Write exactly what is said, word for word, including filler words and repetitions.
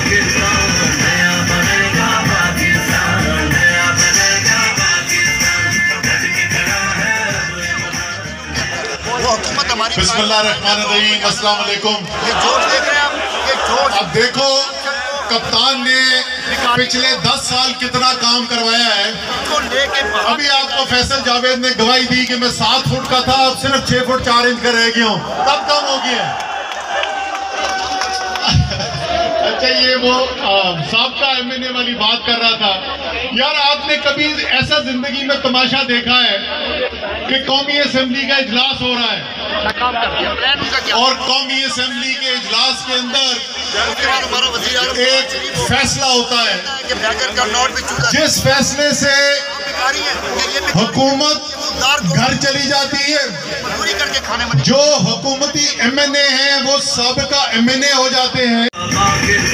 बिस्मिल्लाहिर्रहमानिर्रहीम, अस्सलाम वालेकुम। ये जोश देख रहे हैं आप, ये जोश। अब देखो कप्तान ने पिछले दस साल कितना काम करवाया है। अभी आपको फैसल जावेद ने गवाही दी कि मैं सात फुट का था, अब सिर्फ छह फुट चार इंच का रह गया हूँ, तब कम हो गया है। अच्छा, ये वो साबका एमएनए वाली बात कर रहा था। यार, आपने कभी ऐसा जिंदगी में तमाशा देखा है कि कौमी असेंबली का इजलास हो रहा है और कौमी असेंबली के इजलास के अंदर एक फैसला होता है जिस फैसले से हुकूमत घर चली जाती है, जो हुकूमती एमएनए हैं वो साबिका एमएनए हो जाते हैं।